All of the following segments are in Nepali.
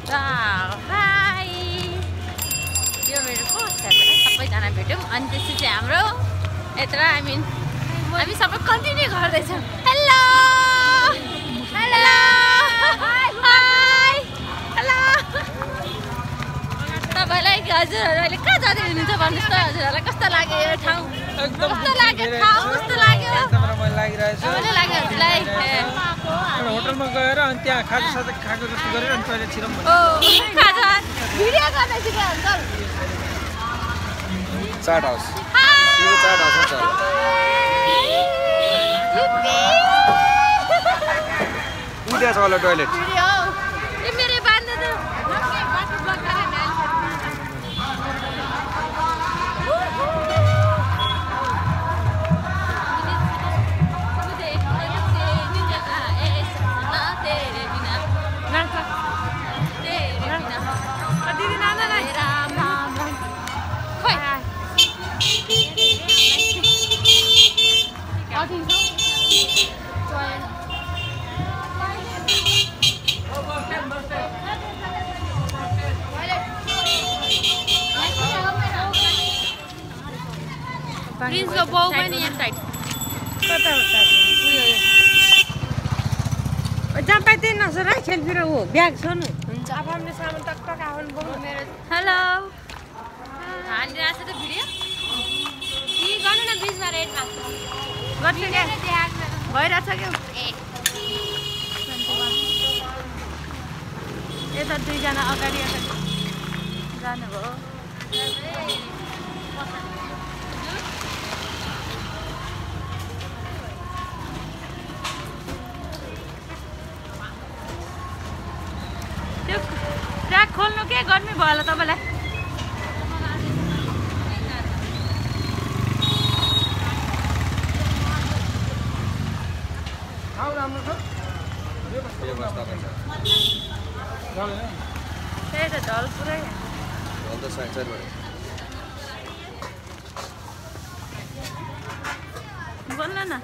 हाई यो मेरो फर्स्ट यात्रा सबैजना भेट्यौँ अनि त्यसपछि हाम्रो यात्रा हामी सबै कन्टिन्यू गर्दैछौँ हेलो हेलो हाई हेलो तपाईँलाई हजुरहरू अहिले कहाँ जाँदै हुनुहुन्छ भन्नुहोस् त हजुरहरूलाई कस्तो लाग्यो यो ठाउँ कस्तो लाग्यो कस्तो लाग्यो मलाई लागिरहेछ कस्तो लाग्यो हजुरलाई होटलमा गएर अनि त्यहाँ खाजा साजा खाएको जस्तो गरेर अनि टोइलेट छिरौँ ओ खाजा भिडियो गर्दैछु के अङ्कल चाट हाउस यो चाट हाउस छ उड्या छ होला टोइलेट भिडियो ए मेरो बान्द त नके बाटो ब्लक गरेर प्रिन्सको बाउ पनि यहाँ साइड कता होता जहाँ पाइ त्यही नसर है सेल्फी र हो ब्याग छ नि हुन्छ अब हामीले सामान टक टक आउनु बोल्नु मेरो हेलो हानिरहेको छ त भिडियो कि गर्नु न बिचमा रेडमा गर्छु क्या भइरहेछ क्या यता दुईजना अगाडि जानुभयो त्यो ट्र्याक खोल्नु के गर्मी भयो होला तपाईँलाई त्यही त ढल पुरै बोल्न न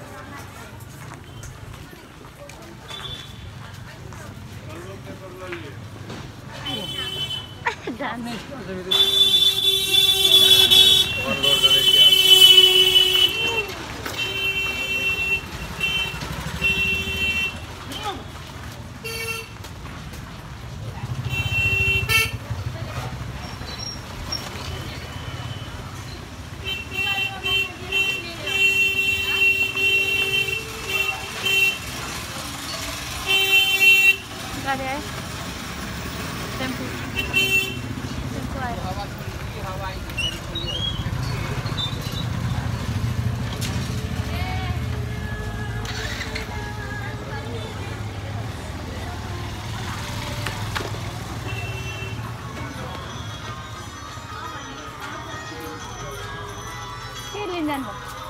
गाडी आयो टेम्पो आयो के लिन जानु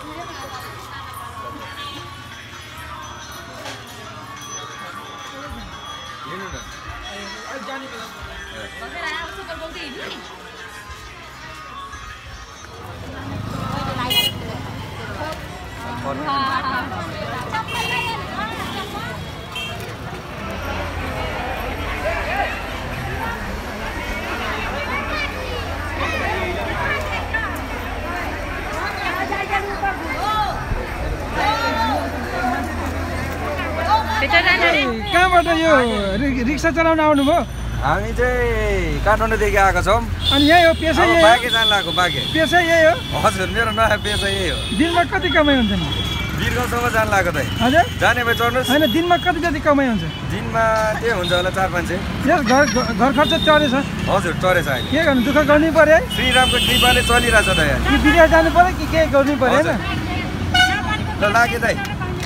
कहाँबाट यो रिक्सा चलाउन आउनुभयो हामी चाहिँ काठमाडौँदेखि आएको छौँ अनि यही हो पेसा यही बाँके जान लागेको बाँके पेसा यही हो हजुर मेरो नयाँ पेसा यही हो दिनमा कति कमाइ हुन्छ नि वीरगञ्जसम्म जान लागेको त हजुर जाने भए चढ्नुहोस् होइन दिनमा कति जति कमाइ हुन्छ दिनमा त्यही हुन्छ होला 4-5 सय यस घर खर्च चढेछ हजुर टरेछ अहिले के गर्नु दुःख गर्नै पर्यो है श्रीरामको कृपाले चलिरहेछ त यहाँ कि विदेश जानु पर्यो कि के गर्नै पर्यो होइन ल लाग्यो दाइ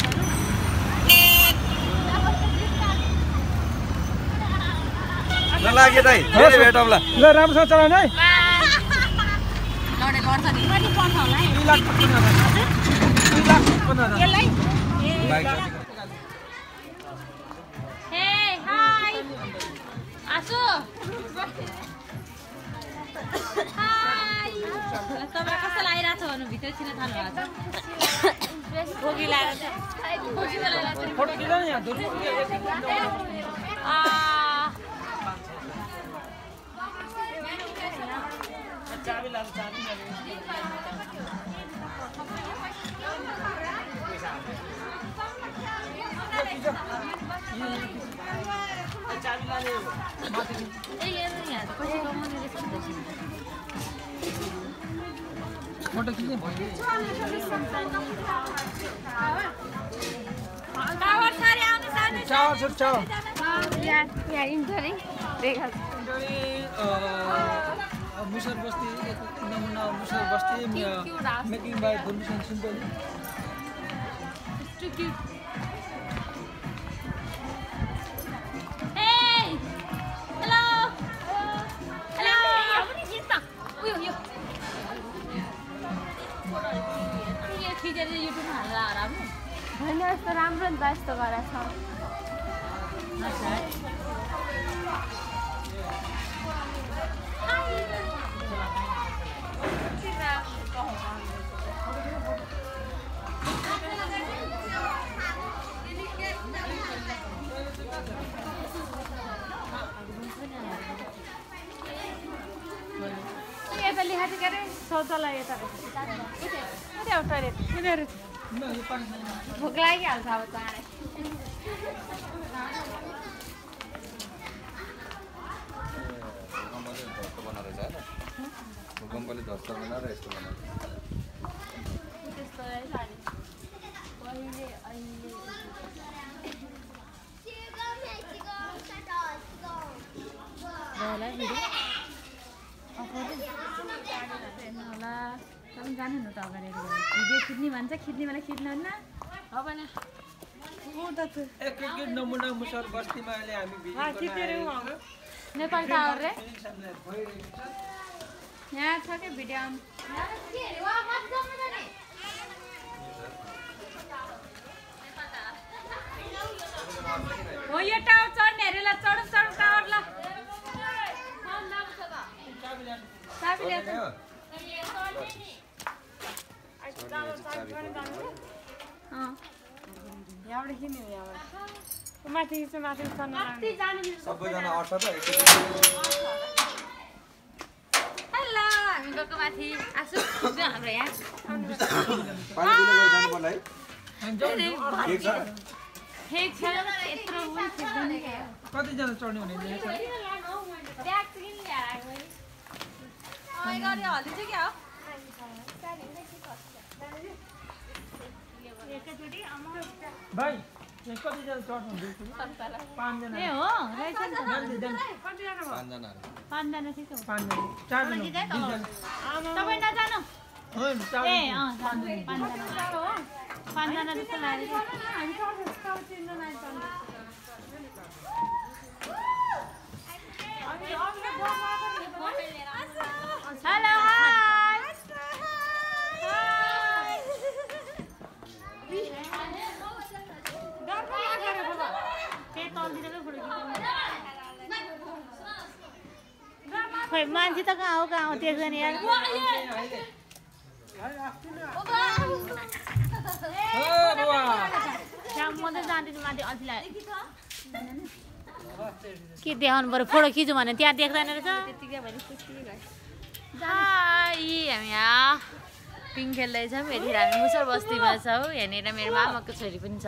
ल लाग्यो दाइ फेरि भेटौँ ल ल राम्रोसँग चलाउनु है आसु तपाईँ कस्तो लागिरहेको छ भन्नु भित्र छिन थाल्नु भएको छ खोकी लागेको छ फोटो खिच्ने मुसर बस्ती नमुना मुसर बस्ती मेकिङ बाई गुलसन सिम्पली होइन यस्तो राम्रो नि त यस्तो गरेर छ यता लेखा चाहिँ के अरे शौचालय यता भोक लागिहाल्छ अब चाँडै भूकम्पले ध्वस्त बनाएर यस्तो बनाएर त्यस्तो रहेछ अनि अहिले होला तपाईँ जानु न त अगाडि भिडियो खिच्ने भन्छ खिच्ने बेला खिच्नुहुन्न हो भने एक नमुना मुसर बस्तीमा अहिले हामी नेपाल टावर रे यहाँ छ क्या भिडियो हो यो टावर चढ्ने अरे ल चढ टावर ल सबैजना अट्छ त हेलो हामी गएको माथि आसु हाम्रो यहाँ पानी पिने गएर जानु पर्ला है एक छ ठिक छ यत्रो पनि खिच्दैन क्या कतिजना चढ्ने हुने ब्याग चाहिँ किन ल्याएर आएको मैले गरे हल्दी चाहिँ क्या हो भाइ कतिजना चढ्नुहुँदैछ 5 जना ए हो रहेछ नि त पाँचजना ठिक हो 5 जना 4 जना तपाईँ नजानु हो 4 ए पाँचजना जस्तो लाग्यो हेलो खोइ मान्छे त कहाँ हो देख्दैन यार म त जान्दिनँ माथि अल्छीलाई के देखाउनु पऱ्यो फोटो खिच्नु भने त्यहाँ देख्दैन रहेछ हामी यहाँ पिङ खेल्दैछौँ यतिखेर हामी मुसर बस्तीमा छौँ यहाँनिर मेरो मामाको छोरी पनि छ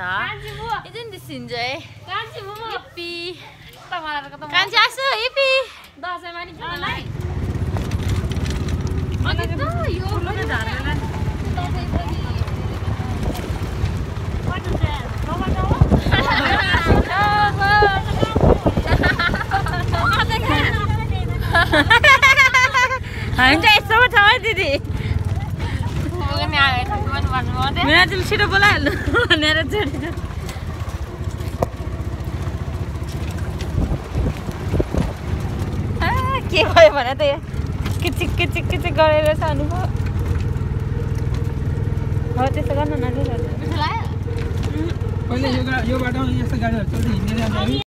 कान्छी आसु हिपी दसैँमा नि हामी त यस्तो छ है दिदी मेरो छिटो बोलाइहाल्नु भनेर छोडेर के भयो भने त किचिक किचिक किचिक गरेर सानो भयो हो त्यस्तो गर्नु न पहिले यो बाटोमा यस्तो गाडीहरू चल्दै हिँडेर